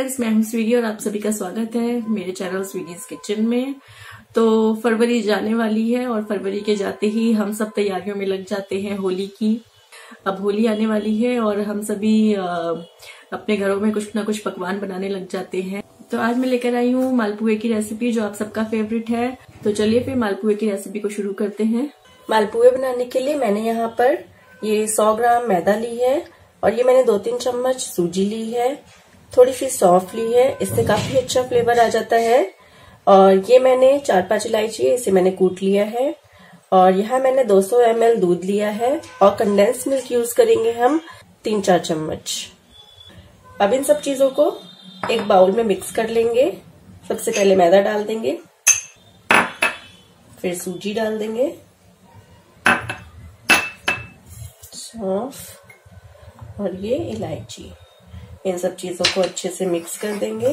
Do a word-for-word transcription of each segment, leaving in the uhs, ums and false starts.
Friends, मैं हूं Swiggy और आप सभी का स्वागत है मेरे चैनल स्वीगीज किचन में। तो फरवरी जाने वाली है और फरवरी के जाते ही हम सब तैयारियों में लग जाते हैं होली की। अब होली आने वाली है और हम सभी आ, अपने घरों में कुछ ना कुछ पकवान बनाने लग जाते हैं। तो आज मैं लेकर आई हूँ मालपुए की रेसिपी जो आप सबका फेवरेट है। तो चलिए फिर मालपुए की रेसिपी को शुरू करते हैं। मालपुए बनाने के लिए मैंने यहाँ पर ये सौ ग्राम मैदा ली है और ये मैंने दो तीन चम्मच सूजी ली है, थोड़ी सी सौंफ ली है, इससे काफी अच्छा फ्लेवर आ जाता है। और ये मैंने चार पांच इलायची है, इसे मैंने कूट लिया है। और यहाँ मैंने दो सौ एम एल दूध लिया है और कंडेंस मिल्क यूज करेंगे हम तीन चार चम्मच। अब इन सब चीजों को एक बाउल में मिक्स कर लेंगे। सबसे पहले मैदा डाल देंगे, फिर सूजी डाल देंगे, सौंफ और ये इलायची। इन सब चीजों को अच्छे से मिक्स कर देंगे।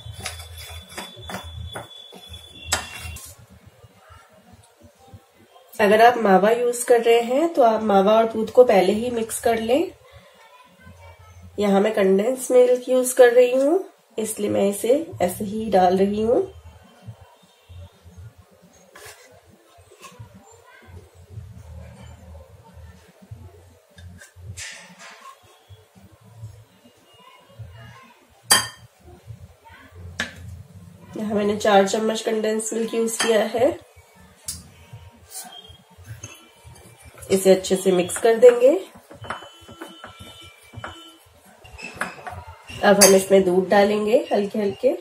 अगर आप मावा यूज कर रहे हैं तो आप मावा और दूध को पहले ही मिक्स कर लें। यहाँ मैं कंडेंस मिल्क यूज कर रही हूँ, इसलिए मैं इसे ऐसे ही डाल रही हूँ। यहाँ मैंने चार चम्मच कंडेंस मिल्क यूज किया है। इसे अच्छे से मिक्स कर देंगे। अब हम इसमें दूध डालेंगे हल्के हल्के।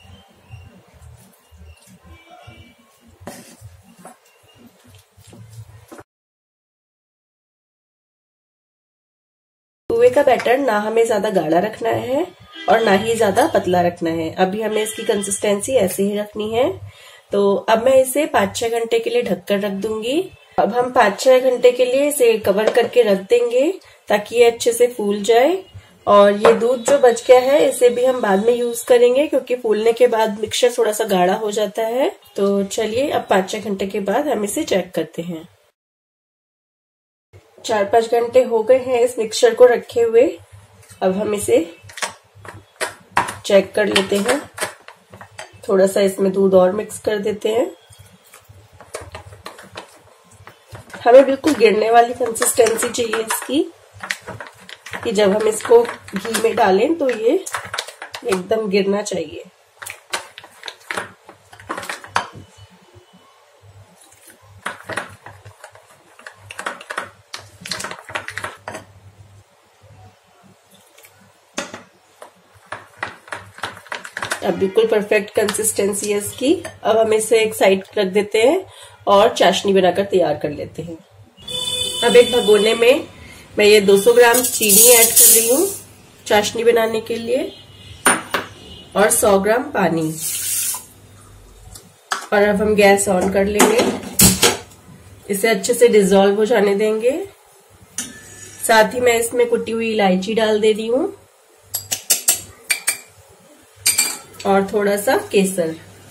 पुए का बैटर ना हमें ज्यादा गाढ़ा रखना है और ना ही ज्यादा पतला रखना है। अभी हमें इसकी कंसिस्टेंसी ऐसे ही रखनी है। तो अब मैं इसे पाँच छह घंटे के लिए ढककर रख दूंगी। अब हम पाँच छह घंटे के लिए इसे कवर करके रख देंगे ताकि ये अच्छे से फूल जाए। और ये दूध जो बच गया है इसे भी हम बाद में यूज करेंगे क्योंकि फूलने के बाद मिक्सचर थोड़ा सा गाढ़ा हो जाता है। तो चलिए अब पाँच छह घंटे के बाद हम इसे चेक करते हैं। चार पांच घंटे हो गए हैं इस मिक्सचर को रखे हुए। अब हम इसे चेक कर लेते हैं। थोड़ा सा इसमें दूध और मिक्स कर देते हैं। हमें बिल्कुल गिरने वाली कंसिस्टेंसी चाहिए इसकी कि जब हम इसको घी में डालें तो ये एकदम गिरना चाहिए। अब बिल्कुल परफेक्ट कंसिस्टेंसी है इसकी। अब हम इसे एक साइड रख देते हैं और चाशनी बनाकर तैयार कर लेते हैं। अब एक भगोने में मैं ये दो सौ ग्राम चीनी ऐड कर रही हूँ चाशनी बनाने के लिए और सौ ग्राम पानी। और अब हम गैस ऑन कर लेंगे। इसे अच्छे से डिसॉल्व हो जाने देंगे। साथ ही मैं इसमें कुटी हुई इलायची डाल दे रही हूँ और थोड़ा सा केसर।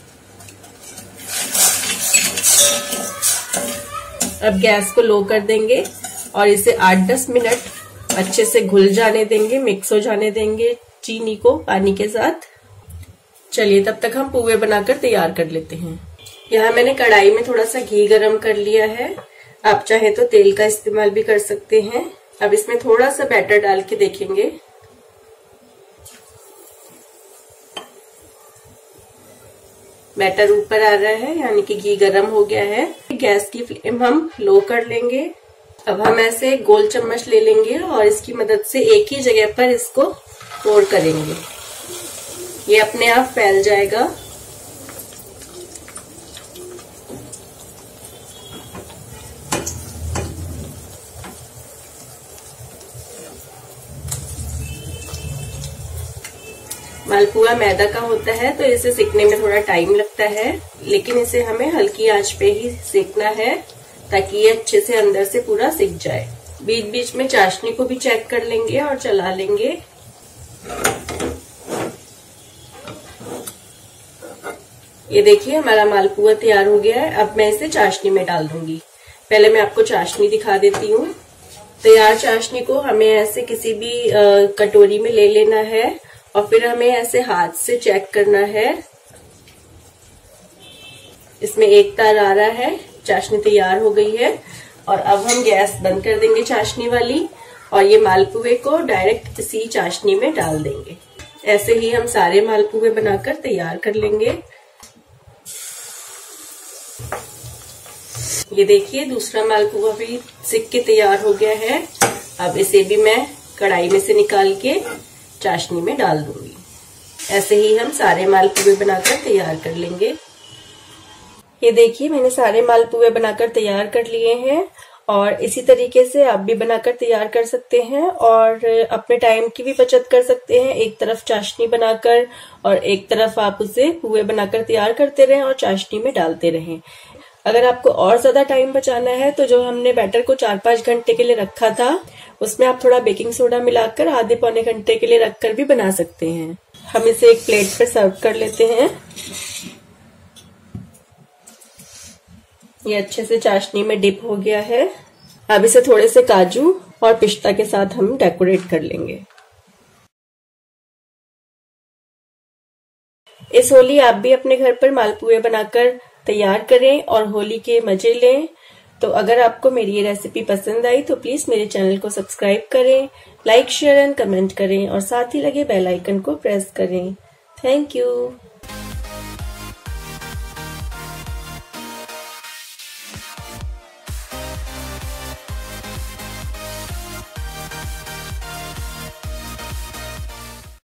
अब गैस को लो कर देंगे और इसे आठ दस मिनट अच्छे से घुल जाने देंगे, मिक्स हो जाने देंगे चीनी को पानी के साथ। चलिए तब तक हम पुए बनाकर तैयार कर लेते हैं। यहाँ मैंने कढ़ाई में थोड़ा सा घी गरम कर लिया है। आप चाहे तो तेल का इस्तेमाल भी कर सकते हैं। अब इसमें थोड़ा सा बैटर डाल के देखेंगे। बैटर ऊपर आ रहा है यानी कि घी गरम हो गया है। गैस की फ्लेम हम लो कर लेंगे। अब हम ऐसे गोल चम्मच ले लेंगे और इसकी मदद से एक ही जगह पर इसको पोर करेंगे। ये अपने आप फैल जाएगा। मालपुआ मैदा का होता है तो इसे सेकने में थोड़ा टाइम लगता है, लेकिन इसे हमें हल्की आंच पे ही सेकना है ताकि ये अच्छे से अंदर से पूरा सिक जाए। बीच बीच में चाशनी को भी चेक कर लेंगे और चला लेंगे। ये देखिए हमारा मालपुआ तैयार हो गया है। अब मैं इसे चाशनी में डाल दूंगी। पहले मैं आपको चाशनी दिखा देती हूँ। तैयार चाशनी को हमें ऐसे किसी भी कटोरी में ले लेना है और फिर हमें ऐसे हाथ से चेक करना है। इसमें एक तार आ रहा है, चाशनी तैयार हो गई है। और अब हम गैस बंद कर देंगे चाशनी वाली और ये मालपुए को डायरेक्ट इसी चाशनी में डाल देंगे। ऐसे ही हम सारे मालपुए बनाकर तैयार कर लेंगे। ये देखिए दूसरा मालपुआ भी सिक के तैयार हो गया है। अब इसे भी मैं कढ़ाई में से निकाल के चाशनी में डाल दूंगी। ऐसे ही हम सारे मालपुए बनाकर तैयार कर लेंगे। ये देखिए मैंने सारे मालपुए बनाकर तैयार कर लिए हैं और इसी तरीके से आप भी बनाकर तैयार कर सकते हैं और अपने टाइम की भी बचत कर सकते हैं। एक तरफ चाशनी बनाकर और एक तरफ आप उसे पुए बनाकर तैयार करते रहें और चाशनी में डालते रहें। अगर आपको और ज्यादा टाइम बचाना है तो जो हमने बैटर को चार पांच घंटे के लिए रखा था उसमें आप थोड़ा बेकिंग सोडा मिलाकर आधे पौने घंटे के लिए रखकर भी बना सकते हैं। हम इसे एक प्लेट पर सर्व कर लेते हैं। ये अच्छे से चाशनी में डिप हो गया है। अब इसे थोड़े से काजू और पिस्ता के साथ हम डेकोरेट कर लेंगे। इस होली आप भी अपने घर पर मालपुए बनाकर तैयार करें और होली के मजे लें। तो अगर आपको मेरी ये रेसिपी पसंद आई तो प्लीज मेरे चैनल को सब्सक्राइब करें, लाइक शेयर एंड कमेंट करें और साथ ही लगे बेल आइकन को प्रेस करें। Thank you.